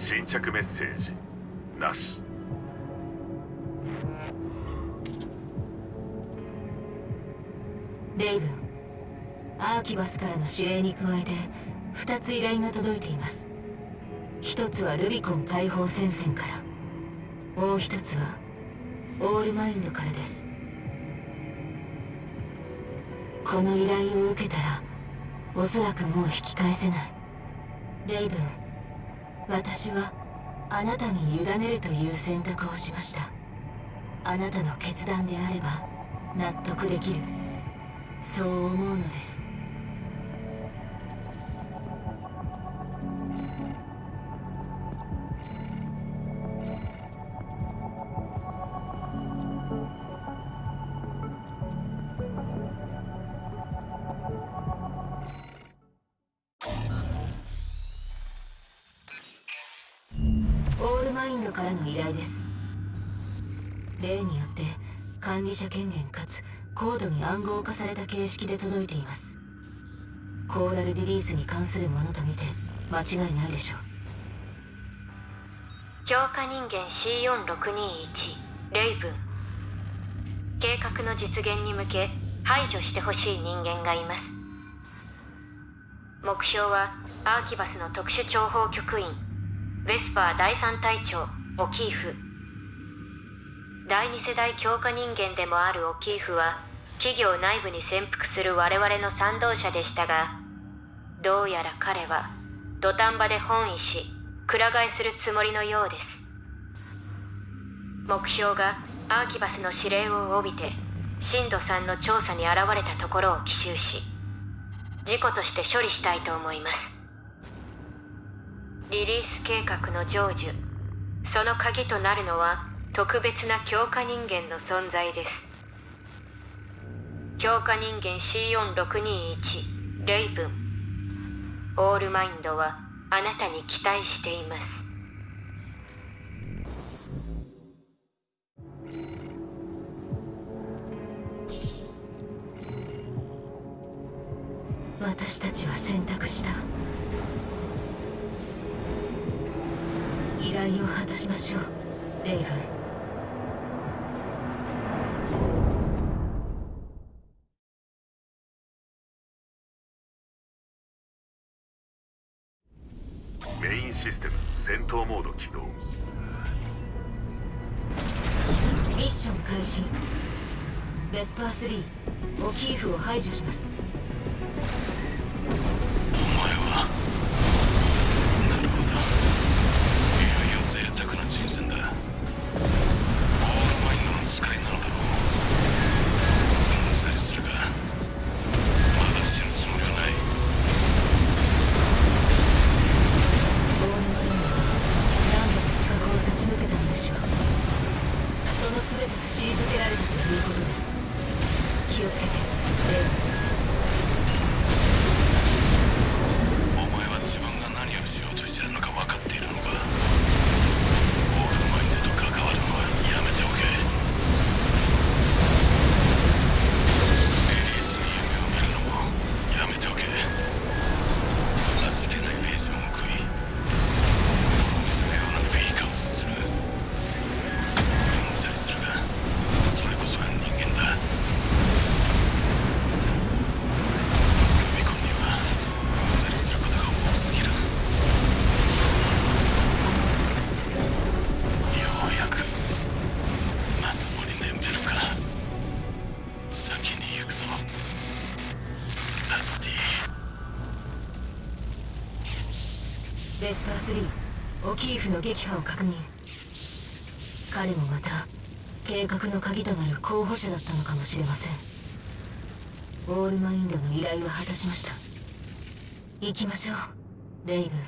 新着メッセージなし。 レイブン、アーキバスからの指令に加えて2つ依頼が届いています。1つはルビコン解放戦線から、もう1つはオールマインドからです。この依頼を受けたらおそらくもう引き返せない。レイブン、私はあなたに委ねるという選択をしました。あなたの決断であれば納得できる、そう思うのです。オールマインドからの依頼です。例によって管理者権限かつ高度に暗号化された形式で届いています。コーラルリリースに関するものと見て間違いないでしょう。 強化人間 C4621 レイブン、計画の実現に向け排除してほしい人間がいます。目標はアーキバスの特殊諜報局員ヴェスパー第3隊長オキーフ。第2世代強化人間でもあるオキーフは企業内部に潜伏する我々の賛同者でしたが、どうやら彼は土壇場で翻意しくら替えするつもりのようです。目標がアーキバスの指令を帯びてシンドさんの調査に現れたところを奇襲し、事故として処理したいと思います。リリース計画の成就、その鍵となるのは特別な強化人間の存在です。強化人間 C4621 レイブン、オールマインドはあなたに期待しています。 私たちは選択した。依頼を果たしましょう、レイブン。 メインシステム戦闘モード起動。 ミッション開始。ベスパー3、オキーフを排除します。 お前はなるほど、いよいよ贅沢な人選だ。オールマインドの使いなのだろう。うんざりするがまだ死ぬつもりはない。 オールマインドは何度も死角を差し抜けたのでしょう。その全てが退けられたということです。気をつけて、レイブン。 自分が何をしようとしているのか分かっているのか。オールマインドと関わるのはやめておけ。リリースに夢を見るのもやめておけ。味気ないレーションを食い、泥水のようなフィーカをすする。うんざりするがそれこそが人間だ。 ベスパー3、オキーフの撃破を確認。彼もまた計画の鍵となる候補者だったのかもしれません。オールマインドの依頼を果たしました。行きましょう、レイブン。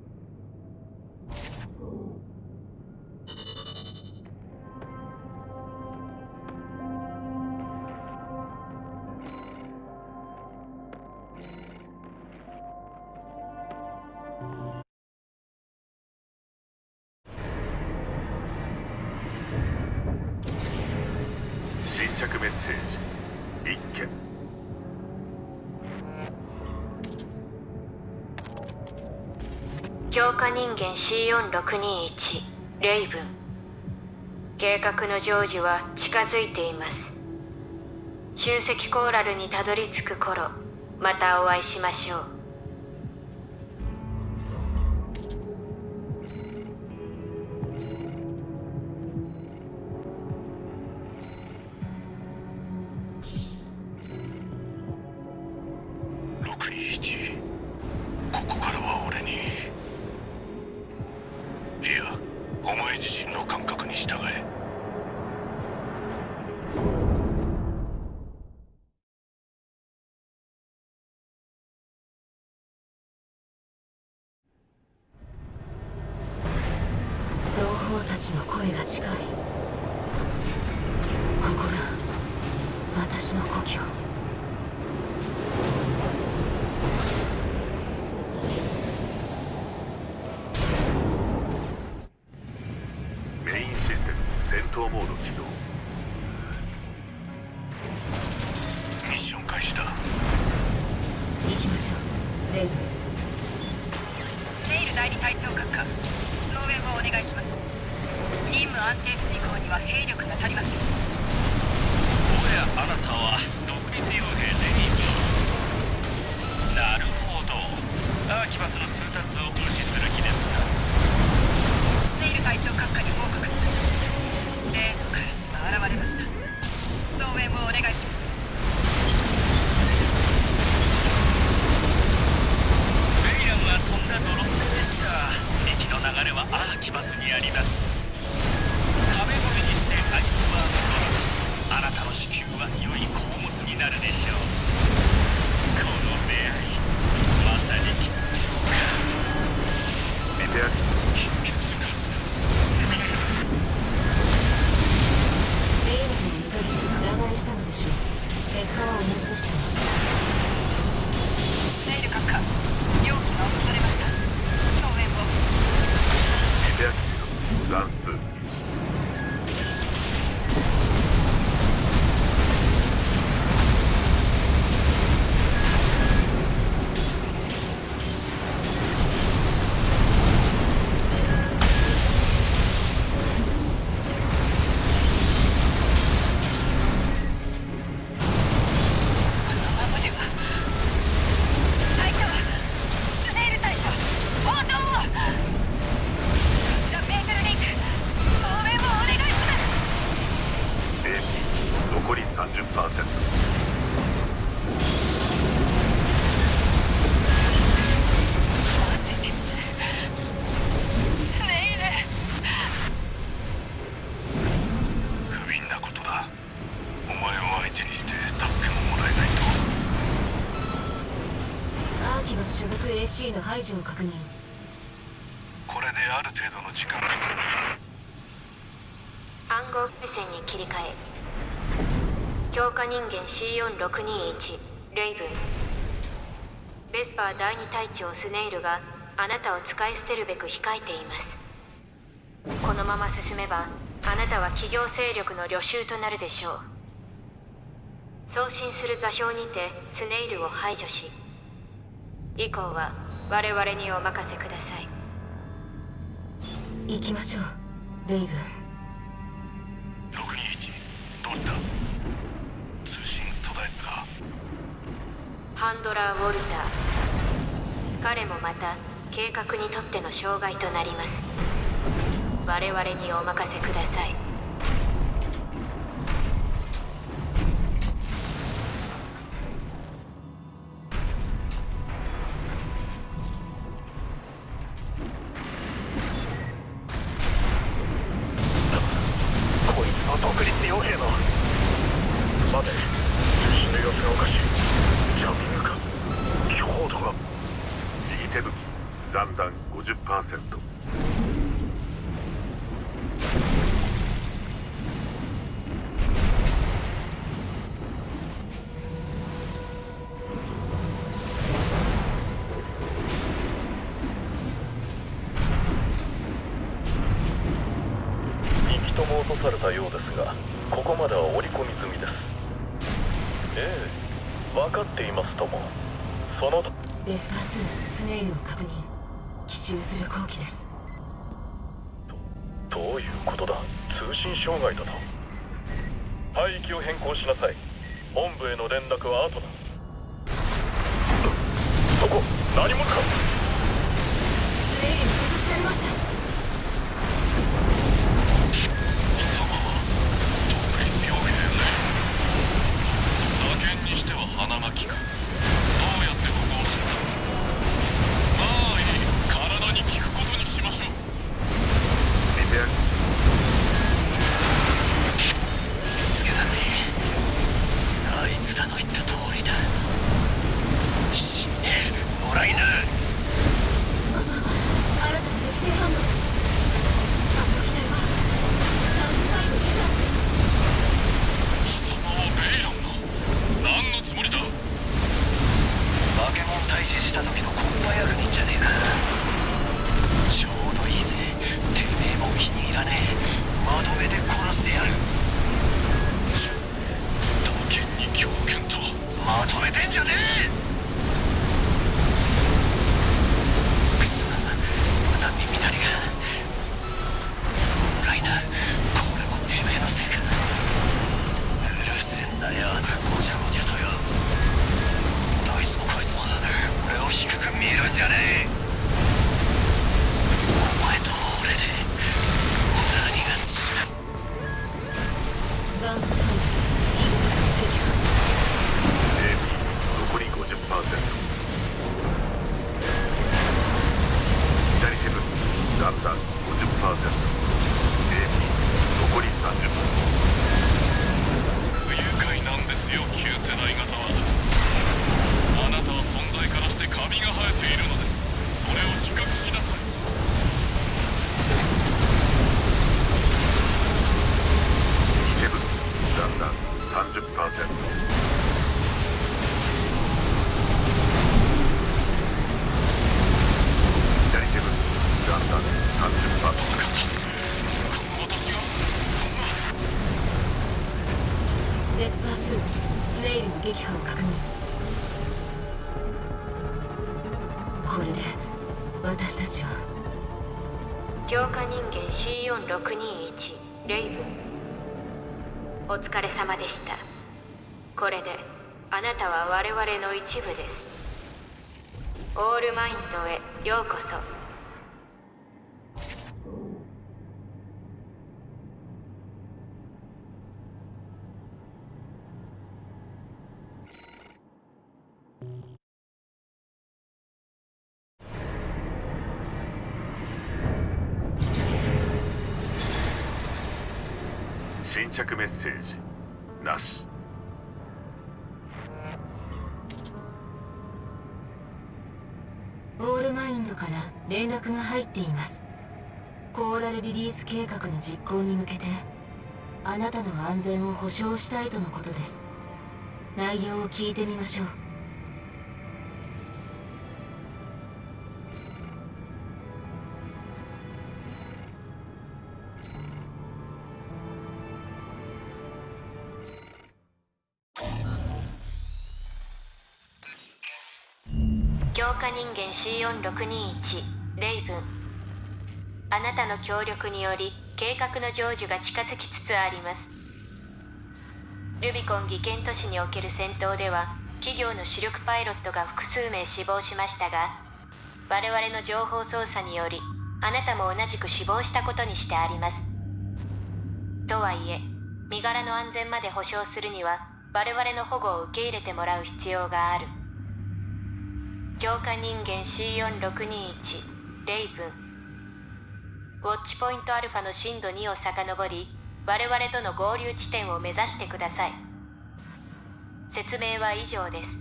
新着メッセージ1件。 強化人間 C4621 レイブン。計画の成就は近づいています。集積コーラルにたどり着く頃、またお会いしましょう。 621、ここからは俺に、いや、お前自身の感覚に従え。 同胞たちの声が近い。ここが私の故郷。 メインシステム戦闘モード起動。 ミッション開始だ。 行きましょう、レイブン。 スネイル代理隊長閣下、増援をお願いします。任務安定遂行には兵力が足りません。 おや、あなたは独立傭兵レイブン。なるほど、アーキバスの通達を無視する気ですか。 スネイル隊長閣下に報告。例のカラスが現れました。増援をお願いします。 ベイランはとんだ泥船でした。敵の流れはアーキバスにあります。壁越えにしてアイスバーンを殺し、あなたの子宮は良い宝物になるでしょう。この出会い、まさに吉兆か。 リペア金欠がレイブンの怒りに裏返したのでしょう。結果は同じでした。 スネイル閣下、容器が落とされました。増援を。 リペア機の乱数1。 そのままでは。隊長、スネイル隊長、応答を。こちらメーテルリンク、増援をお願いします。 AP 残り 30%。 なぜです、スネイル。 不憫なことだ。お前を相手にして助けももらえないと。 アーキバス所属 AC の排除を確認。 これである程度の時間です。 暗号目線に切り替え。強化人間 C4621 レイブン。ベスパー第二隊長スネイルがあなたを使い捨てるべく控えています。このまま進めばあなたは企業勢力の虜囚となるでしょう。送信する座標にてスネイルを排除し、以降は我々にお任せください。 行きましょう、レイブン。 621、どういった。通信途絶えたか。 ハンドラー・ウォルター。彼もまた計画にとっての障害となります。我々にお任せください。 こいつの独立傭兵の。待て、通信の様子がおかしい。ジャミングか。強度が。右手武器残弾 50%。 2機とも落とされたようですが、ここまでは織り込み済みです。ええ、分かっていますとも。そのとベスパー2、スネイルを確認。奇襲収する好機です。 どういうことだ。通信障害だと。帯域を変更しなさい。本部への連絡は後だ。そこ何者か。 スレイルに捕捉されました。 貴様は独立傭兵ね。打剣にしては花巻か。どうやってここを知った。まあいい、体に効くことにしましょう。 見て見つけたぜ。あいつらの言った通りだ。死ねもらいな。 新たな敵性反応。あの機体はランプタイム出た。 貴様はベイロンの何のつもりだ。 バケモン退治した時のコンパ役人じゃねえか。ちょうどいいぜ。てめえも気に入らねえ。まとめて殺してやる。 打剣に強剣とまとめてんじゃねえ。くそ、まだ耳鳴りが。もらいな。これもてめえのせいか。うるせえんだよ、ごちゃごちゃとよ。どいつもこいつも俺を低く見るんじゃねえ。お前と俺で何が違う。 ガンスタイムイーグルス撃破。 残り 50%。左手分だんだん 50%。AP 残り 30%。 不愉快なんですよ、旧世代型は。あなたは存在からしてカビが生えているのです。それを自覚しなさい。 右手分だんだん 30%。左手分だんだん 30%。 バカな、この私がそんな。 エスパー2、スネイルの撃破を確認。これで私たちは。 強化人間 C4621 レイブン、お疲れ様でした。これであなたは我々の一部です。オールマインドへようこそ。 新着メッセージなし。 オールマインドから連絡が入っています。コーラルリリース計画の実行に向けてあなたの安全を保証したいとのことです。内容を聞いてみましょう。 強化人間 C4621 レイブン、あなたの協力により計画の成就が近づきつつあります。ルビコン技研都市における戦闘では企業の主力パイロットが複数名死亡しましたが、我々の情報操作によりあなたも同じく死亡したことにしてあります。とはいえ身柄の安全まで保証するには我々の保護を受け入れてもらう必要がある。強化人間 C4621 レイブン、ウォッチポイントアルファの震度2を遡り我々との合流地点を目指してください。説明は以上です。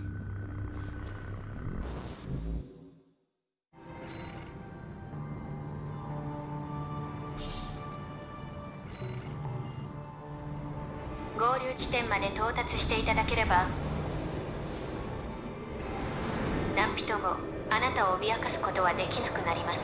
合流地点まで到達していただければ何人もあなたを脅かすことはできなくなります。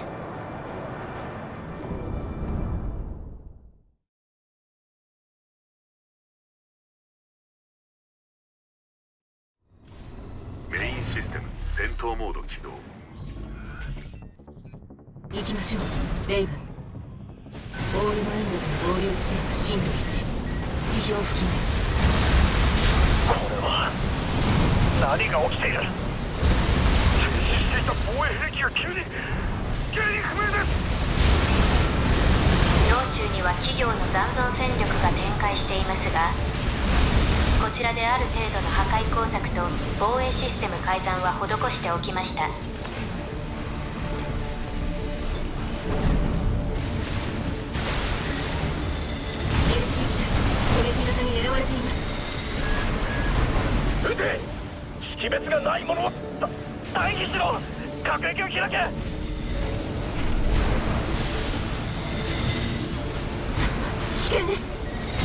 メインシステム戦闘モード起動。 行きましょうレイブン。オールマインドとの合流地点は震度1、地表付近です。 これは何が起きている。停止していた防衛兵器が急に原因不明です。 道中には企業の残存戦力が展開していますが、こちらである程度の破壊工作と防衛システム改ざんは施しておきました。 狙われています。 撃て。識別がないものを待機しろ。各駅を開け。 危険です。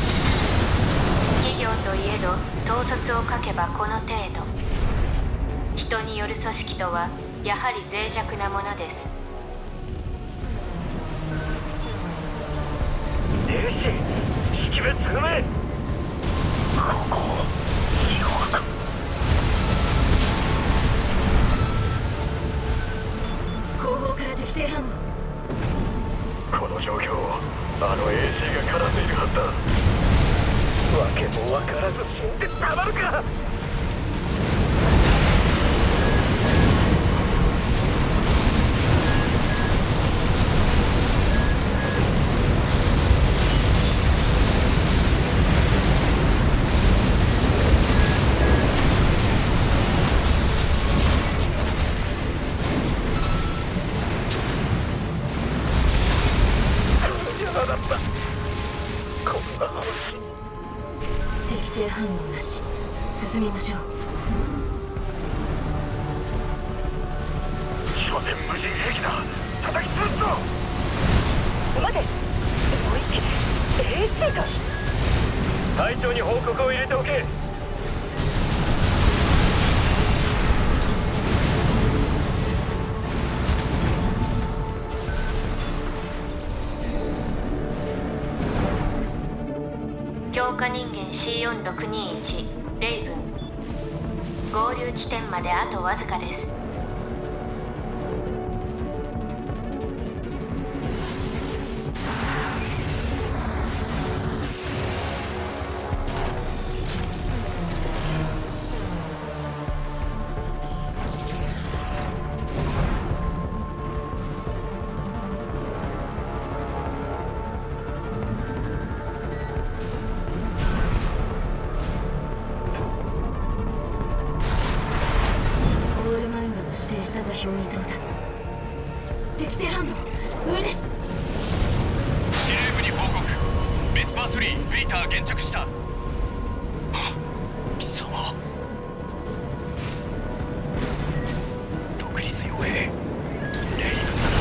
企業といえど統率を欠けばこの程度。人による組織とはやはり脆弱なものです。 停止。識別不明。ここ地獄か。 後方から敵性反応。 この状況をあの AC が絡んでいるはずだ。訳も分からず死んでたまるか。 適正反応なし。進みましょう。 拠点無人兵器だ。叩き潰すぞ。 待て、もう一機 AC か。 隊長に報告を入れておけ。 強化人間 C4621 レイブン。合流地点まであとわずかです。 指定した座標に到達。適正反応上です。 司令部に報告。ベスパー3ペイター現着した。貴様、独立傭兵レイブンだな。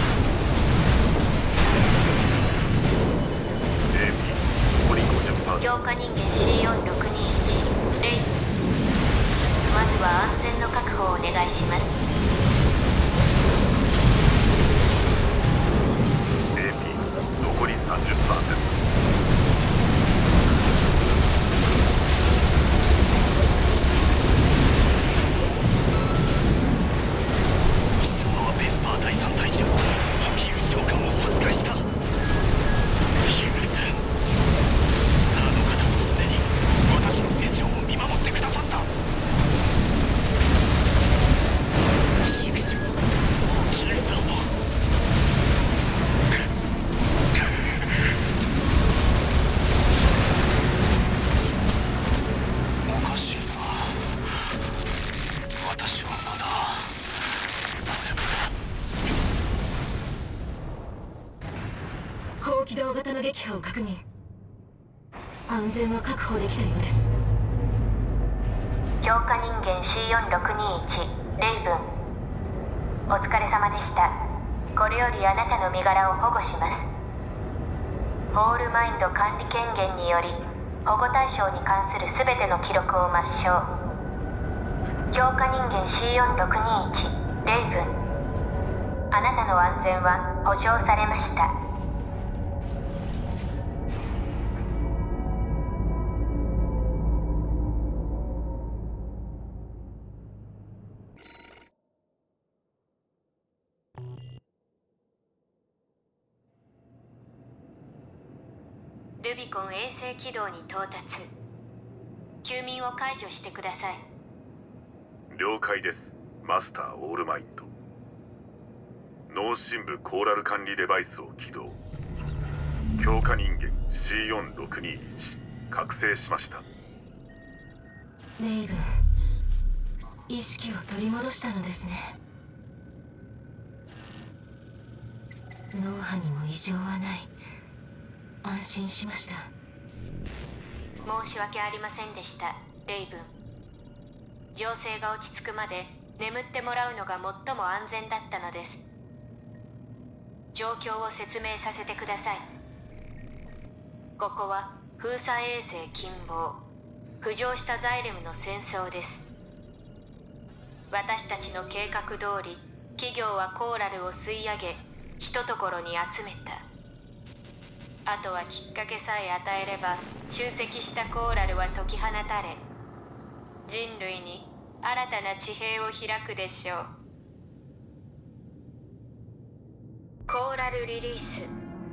強化人間 C4621 レイブン。まずは安全の確保をお願いします。 残り 30%。 貴様はベスパー第3隊長秋生長官を殺害した。許せん。あの方も常に私の成長を見守ってくださった。畜生、秋生さんもおかしいな。私はまだ高機動型の撃破を確認。安全は確保できたようです。 強化人間 C4621 レイブン。お疲れ様でした。これよりあなたの身柄を保護します。オールマインド管理権限により保護対象に関する全ての記録を抹消。強化人間 C4621 レイブン。あなたの安全は保証されました。 ルビコン衛星軌道に到達。休眠を解除してください。 了解です、マスターオールマインド。脳深部コーラル管理デバイスを起動。強化人間 C4621 覚醒しました。 レイブン、意識を取り戻したのですね。脳波にも異常はない。安心しました。 申し訳ありませんでした、レイブン。情勢が落ち着くまで眠ってもらうのが最も安全だったのです。状況を説明させてください。ここは封鎖衛星近傍、浮上したザイレムの戦争です。私たちの計画通り、企業はコーラルを吸い上げ、ひとところに集めた。あとはきっかけさえ与えれば、集積したコーラルは解き放たれ、人類に新たな地平を開くでしょう。コーラルリリース。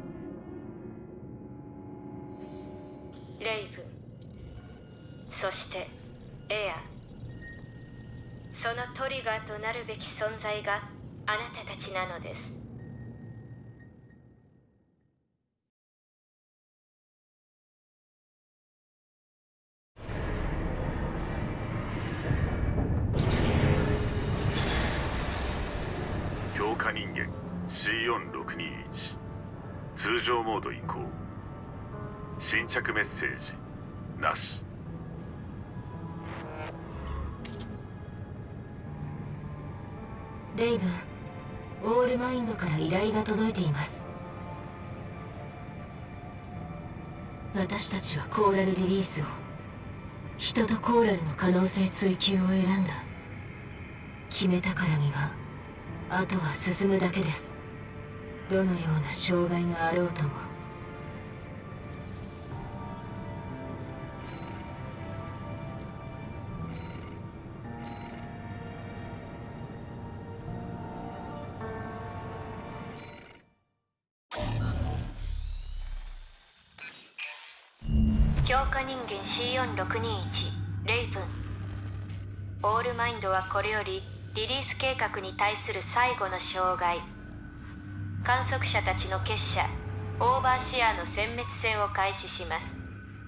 レイブン、そしてエア。そのトリガーとなるべき存在があなたたちなのです。 強化人間 C4621 通常モード移行。新着メッセージなし。 レイブン、オールマインドから依頼が届いています。私たちはコーラルリリースを、人とコーラルの可能性追求を選んだ。決めたからにはあとは進むだけです。どのような障害があろうとも。 強化人間 C4621 レイブン。オールマインドはこれよりリリース計画に対する最後の障害、観測者たちの結社オーバーシアーの殲滅戦を開始します。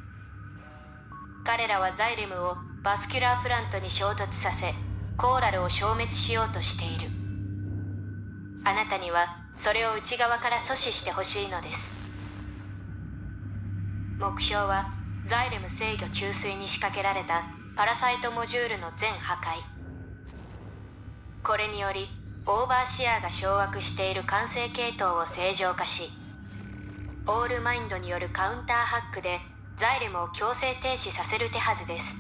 彼らはザイレムをバスキュラープラントに衝突させ、コーラルを消滅しようとしている。あなたにはそれを内側から阻止してほしいのです。目標はザイレム制御中枢に仕掛けられたパラサイトモジュールの全破壊。これによりオーバーシアーが掌握している管制系統を正常化し、オールマインドによるカウンターハックでザイレムを強制停止させる手はずです。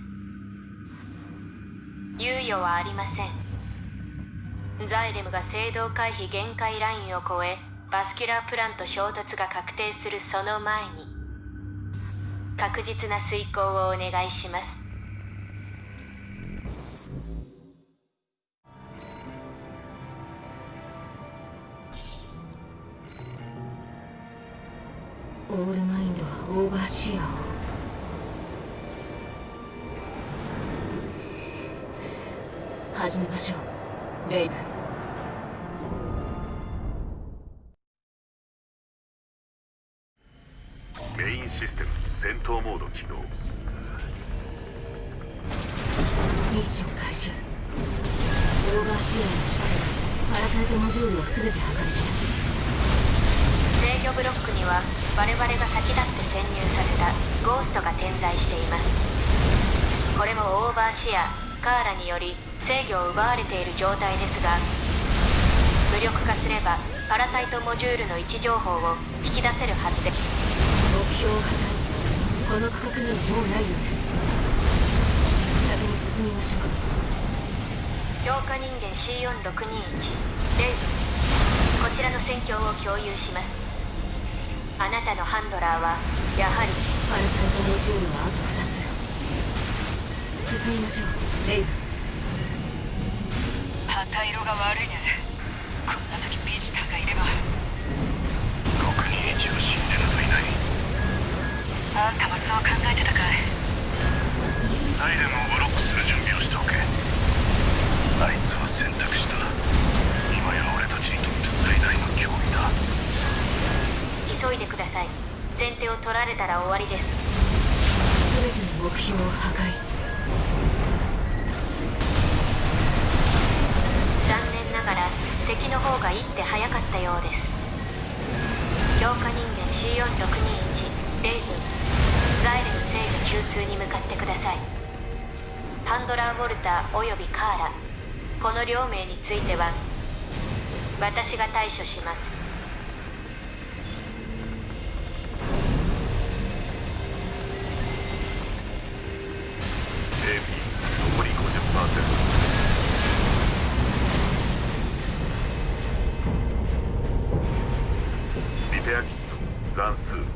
猶予はありません。ザイレムが制動回避限界ラインを越え、バスキュラープラント衝突が確定するその前に確実な遂行をお願いします。 オールマインドはオーバーシアを始めましょう、レイブ。 メインシステム戦闘モード起動。 ミッション開始。オーバーシアの仕掛けパラサイトモジュールを全て破壊します。 制御ブロックには我々が先立って潜入させたゴーストが点在しています。これもオーバーシアカーラにより制御を奪われている状態ですが、無力化すればパラサイトモジュールの位置情報を引き出せるはずです。 目標を破壊。この区画にはもうないようです。先に進みましょう。 強化人間 C4621 レイブ、こちらの戦況を共有します。あなたのハンドラーはやはりパラサイトモジュールはあと2つ。進みましょう、レイブ。 旗色が悪いね。こんな時ビジターがいれば。 621は死んでなどいない。 さい。先手を取られたら終わりです。 全ての目標を破壊。 残念ながら敵の方が一手早かったようです。強化人間 C4621 レイブン、ザイレム制御中枢に向かってください。ハンドラー・ウォルターおよびカーラ、この両名については私が対処します。 残り 50%。リペアキット残数2。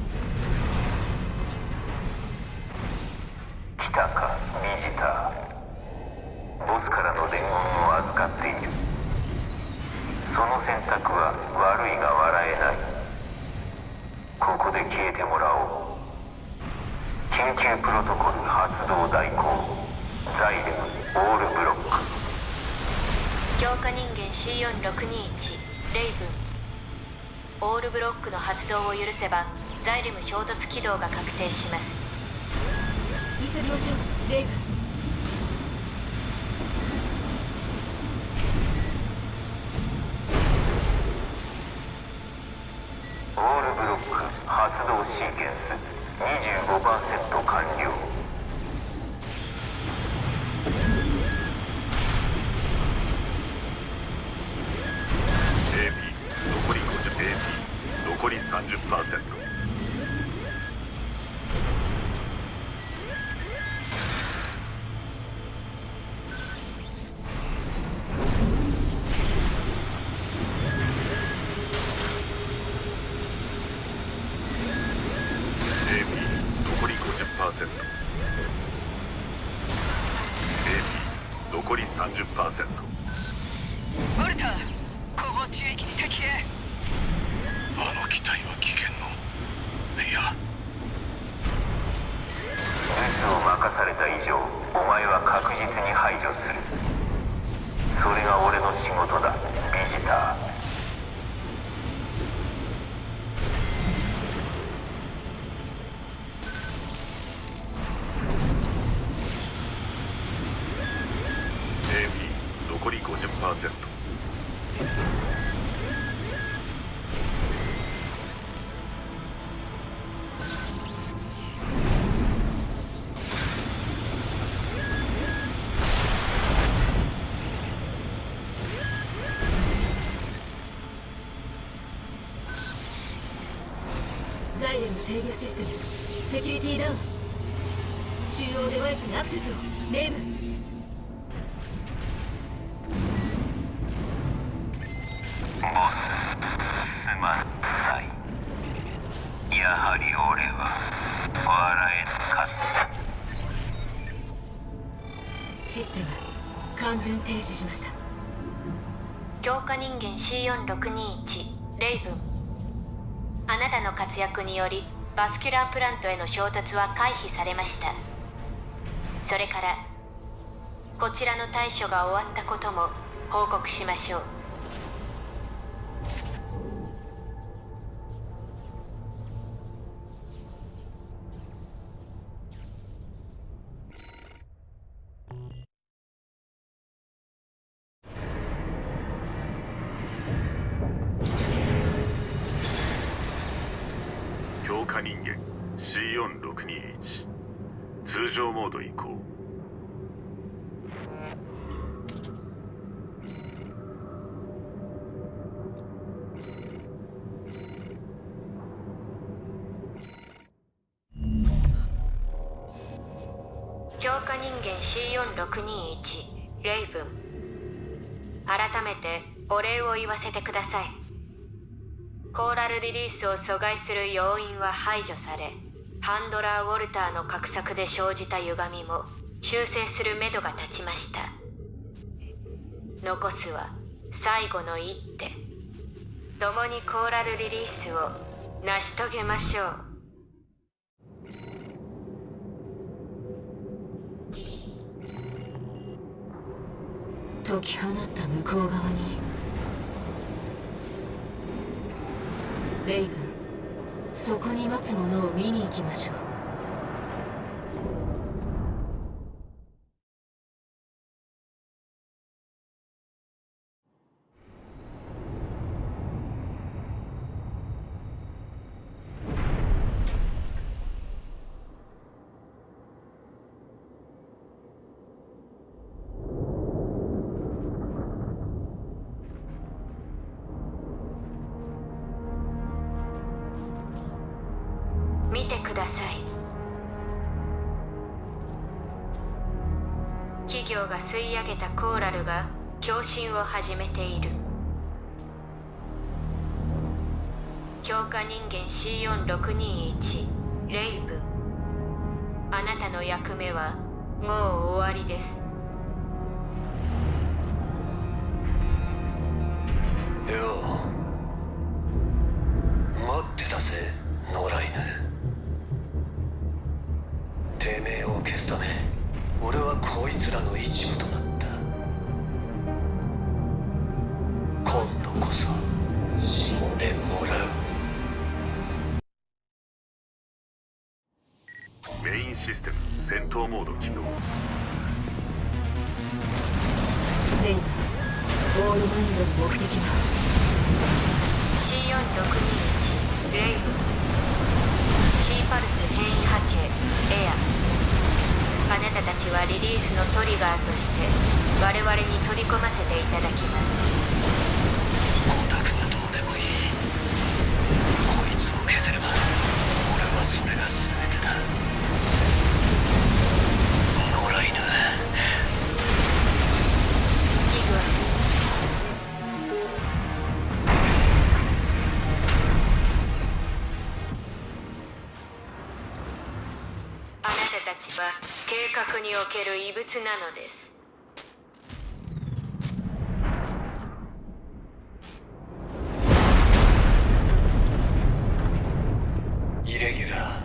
来たかビジター。ボスからの伝言を預かっている。その選択は悪いが笑えない。ここで消えてもらおう。緊急プロトコル発動代行。ザイレムオールブロック。 強化人間 C4621 レイブン、オールブロックの発動を許せばザイレム衝突起動が確定します。 急ぎましょうレイブン。 オールブロック発動シーケンス 25% 完了。 残り 50%、残り 30%。残り 50%。AP 残り 30%。 ウォルター、後方中域に敵へ。 あの機体は危険の、いやミスを任された以上、お前は確実に排除する。それが俺の仕事だ、ビジター。 残り 50%。 ザイレム制御システムセキュリティダウン。中央デバイスにアクセスをレイブン。 ボス、すまない。やはり俺は笑えなかった。 システム完全停止しました。 強化人間 C4621 レイブン、あなたの活躍によりバスキュラープラントへの衝突は回避されました。それからこちらの対処が終わったことも報告しましょう。 強化人間 C4621 通常モード移行。 強化人間 C4621 レイブン、改めてお礼を言わせてください。コーラルリリースを阻害する要因は排除され、ハンドラー・ウォルターの画策で生じた歪みも修正するめどが立ちました。残すは最後の一手。共にコーラルリリースを成し遂げましょう。 解き放った向こう側にレイブン、 そこに待つ者を見に行きましょう。 見てください。企業が吸い上げたコーラルが共振を始めている。強化人間 C4621 レイブン、あなたの役目はもう終わりです。 よう待ってたぜ野良犬。てめえを消すため俺はこいつらの一部となった。今度こそ死んでもらう。 メインシステム戦闘モード起動。 レイブ、オールマインドの目的は C4621 レイブン、 C パルス変異波形エア。あなたたちはリリースのトリガーとして我々に取り込ませていただきます。 光沢はどうでもいい。こいつを消せれば俺はそれが全てだ。野良犬。 イグアス、あなたたちは計画における異物なのです。 イレギュラー。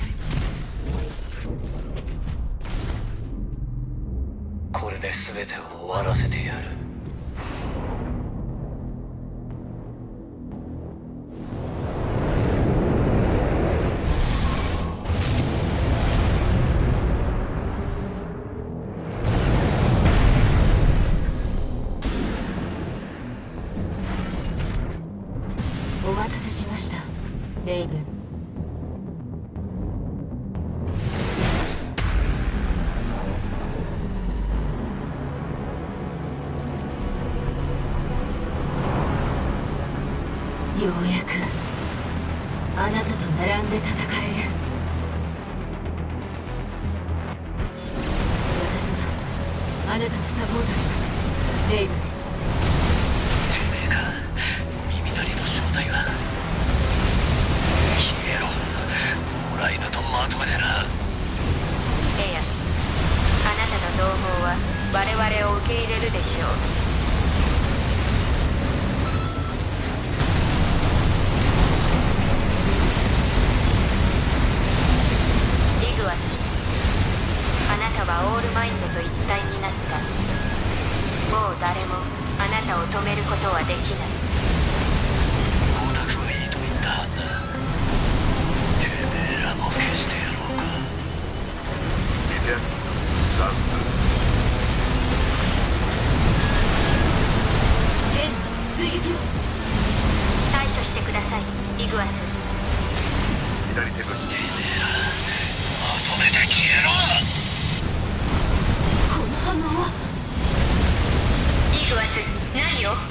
これで全てを終わらせてやる。 お待たせしました、レイブン。ようやくあなたと並んで戦える。私があなたをサポートします、レイブン。 てめえが耳鳴りの正体は。消えろ、野良犬とまとめてな。 エア、あなたの同胞は我々を受け入れるでしょう。イグアス、あなたはオールマインドと一体になった。もう誰もあなたを止めることはできない。 光沢はいいと言ったはずだ。てめえらも消してやろうか。 見てザンエン、追撃を。 対処してください、イグアス。 左手武器。 まとめて消えろ。 この反応は。 イグアス、何を。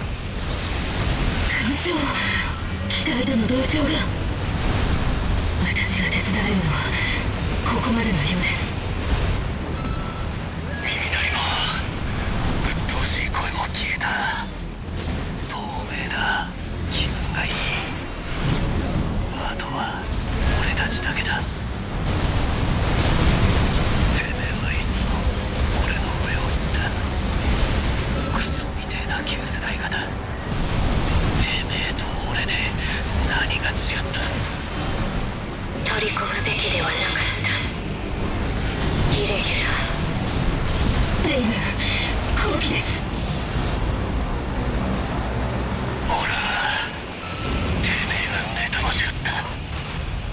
機体との同調が。私が手伝えるのはここまでのようです。 耳鳴りもうっとうしい声も消えた。透明だ。気分がいい。あとは俺たちだけだ。てめえはいつも俺の上を行った。クソみてえな旧世代型。てめえと俺で何が違った。 取り込むべきではなかった。イレギュラー。 レイブ、好機です。 ほら、てめえが妬ましかった。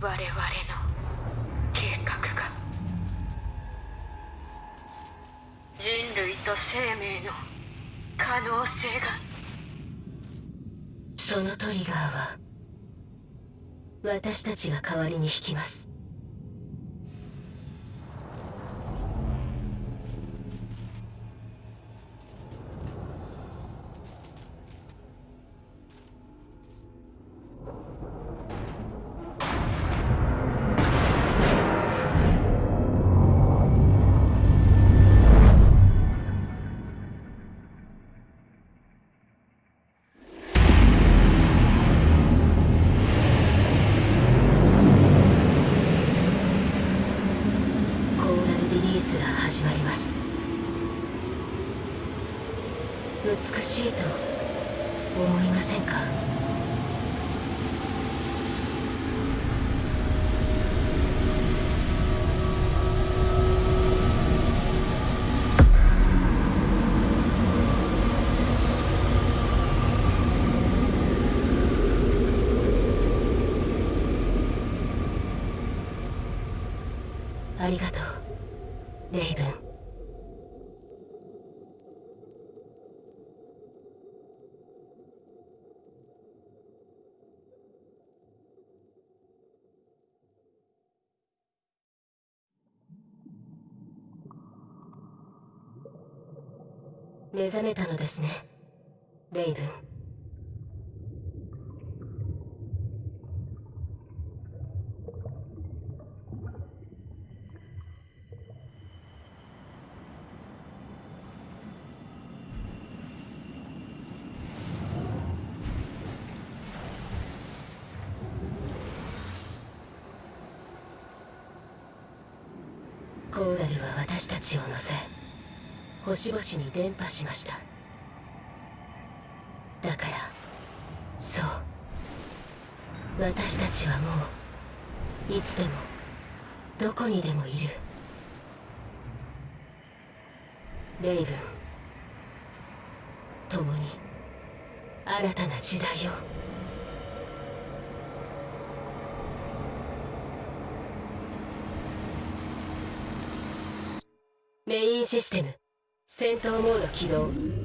我々の計画が人類と生命の可能性が。 そのトリガーは私たちが代わりに引きます。始まります。美しいと思いませんか？ありがとう、レイブン。目覚めたのですね、レイブン。コーラルは私たちを乗せ星々に伝播しました。だからそう、私たちはもういつでもどこにでもいる。レイブン、共に新たな時代を。メインシステム戦闘モード起動。